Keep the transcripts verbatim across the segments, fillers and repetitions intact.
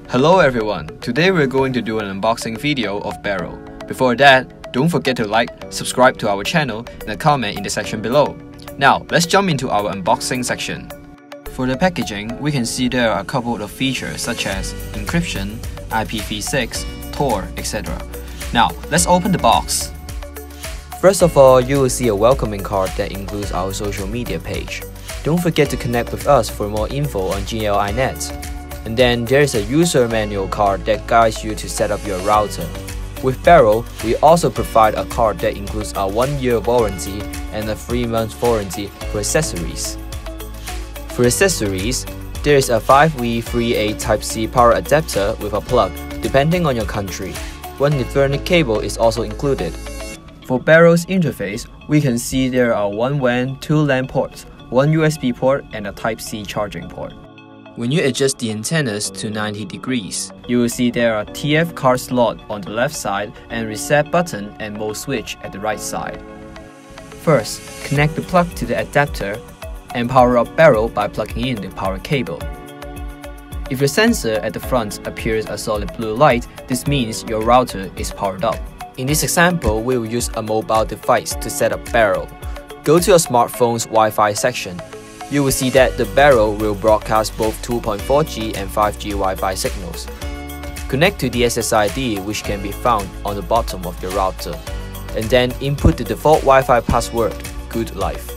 Hello everyone, today we're going to do an unboxing video of Beryl. Before that, don't forget to like, subscribe to our channel and a comment in the section below. Now, let's jump into our unboxing section. For the packaging, we can see there are a couple of features such as encryption, I P v six, Tor, et cetera. Now, let's open the box. First of all, you will see a welcoming card that includes our social media page. Don't forget to connect with us for more info on G L dot i net. And then there is a user manual card that guides you to set up your router. With Beryl, we also provide a card that includes a one year warranty and a three month warranty for accessories. For accessories, there is a five V three A Type C power adapter with a plug, depending on your country. One Ethernet cable is also included. For Beryl's interface, we can see there are one W A N, two LAN ports, one U S B port, and a Type C charging port. When you adjust the antennas to ninety degrees, you will see there are T F card slot on the left side and reset button and mode switch at the right side. First, connect the plug to the adapter and power up Beryl by plugging in the power cable. If your sensor at the front appears a solid blue light, this means your router is powered up. In this example, we will use a mobile device to set up Beryl. Go to your smartphone's Wi-Fi section. You will see that the Beryl will broadcast both two point four G and five G Wi-Fi signals. Connect to the S S I D, which can be found on the bottom of your router, and then input the default Wi-Fi password, good life.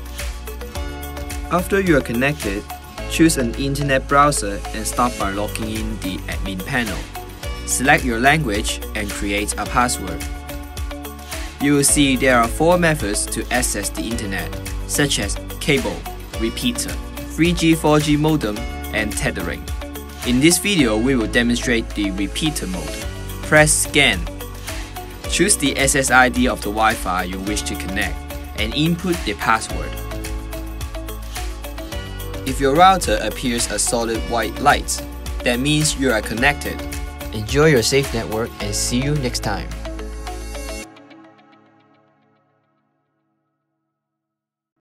After you are connected, choose an internet browser and start by logging in the admin panel. Select your language and create a password. You will see there are four methods to access the internet, such as cable, repeater, three G four G modem, and tethering. In this video, we will demonstrate the repeater mode. Press scan. Choose the S S I D of the Wi-Fi you wish to connect and input the password. If your router appears a solid white light, that means you are connected. Enjoy your safe network and see you next time.